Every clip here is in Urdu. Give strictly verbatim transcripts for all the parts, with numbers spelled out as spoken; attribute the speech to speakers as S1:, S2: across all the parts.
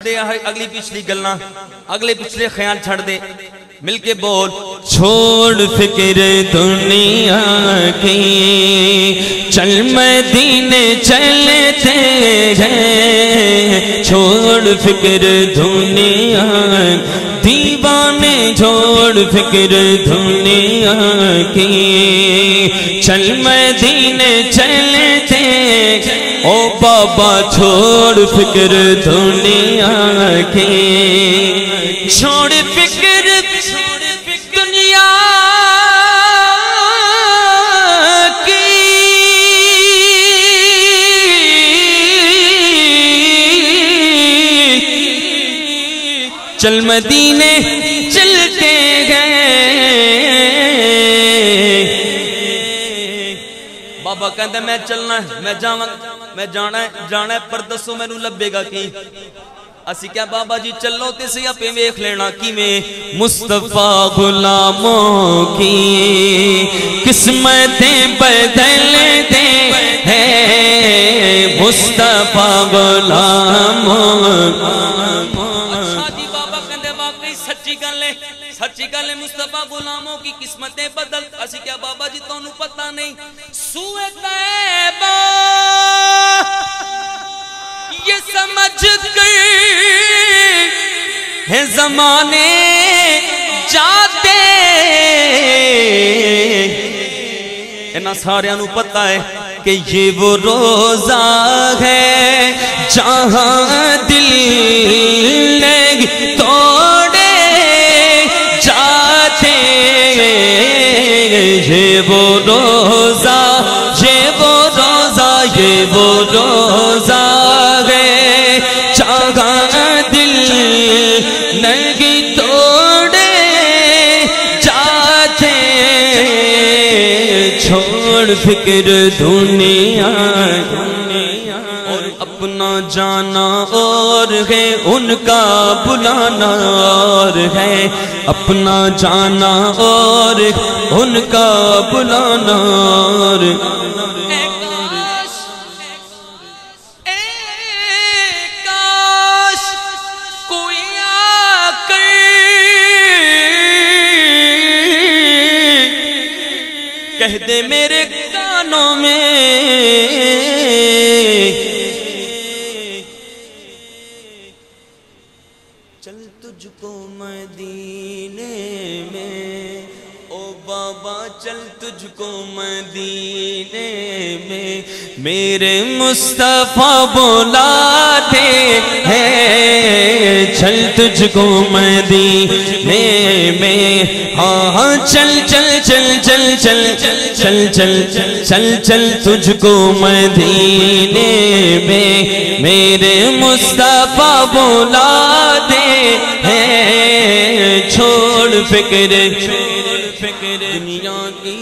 S1: دے اگلی پچھلی گلنا اگلے پچھلے خیال چھڑ دے مل کے بول چھوڑ فکر دنیا کی چل مدینے چلتے ہیں چھوڑ فکر دنیا دیوانے چھوڑ فکر دنیا کی چل مدینے چلتے او بابا چھوڑ فکر دنیا کی چھوڑ فکر دنیا کی چل مدینے چلتے گئے بابا کہندے میں چلنا ہے میں جاواں میں جانا ہے جانا ہے پر دسو میں نو لبے گا کی اسی کیا بابا جی چلو تے سی اپے ویکھ لینا کی میں مصطفیٰ غلاموں کی قسمتیں بدل دے ہیں مصطفیٰ غلاموں سچی گل مصطفیٰ غلاموں کی قسمتیں بدل اسی کیا بابا جی تو انہوں پتہ نہیں سوئے طیبہ یہ سمجھ کر ہے زمانے جاتے انہا سارے انہوں پتہ ہے کہ یہ وہ روزہ ہے جہاں دل لگ توڑے جاتے یہ وہ روزہ یہ وہ روزہ یہ وہ روزہ ہے جہاں دل لگ توڑے جاتے چھوڑ فکر دنیا اور اپنا جانا اور ہے ان کا بلانا اور ہے اپنا جانا اور ان کا بلانا اور کہہ دے میرے کانوں میں چل تجھ کو مدینے میں او بابا چل تجھ کو مدینے میں میرے مصطفیٰ بلاتے ہیں چل تجھ کو مدینے میں ہاں ہاں چل چل چل چل چل چل چل چل چل چل تجھ کو مدینے میں میرے مصطفیٰ بلاتے ہیں چھوڑ فکر دنیا کی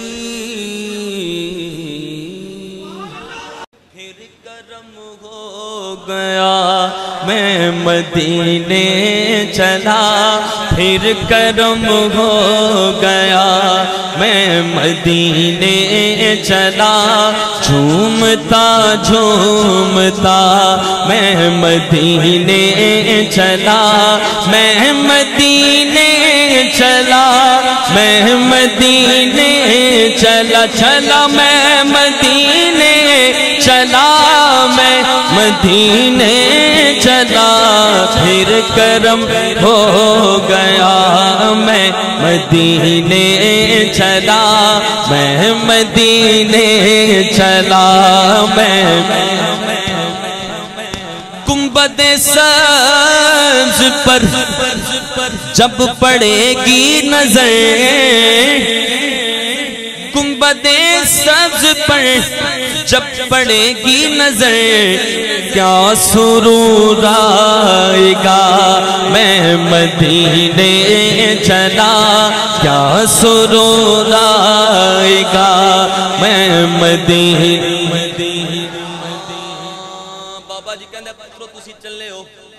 S1: پھر کرم ہو گیا میں مدینے چلا پھر کرم ہو گیا میں مدینے چلا جھومتا جھومتا میں مدینے چلا میں مدینے چلا میں مدینے چلا چلا میں مدینے چلا میں مدینے چلا پھر کرم ہو گیا میں مدینے چلا میں مدینے چلا میں گنبد سبز پر جب پڑے گی نظر گنبد سبز پر جب پڑے گی نظر کیا سرور آئے گا میں مدینے چلا کیا سرور آئے گا میں مدینے بابا جی کہندے پترو تسی چلے ہو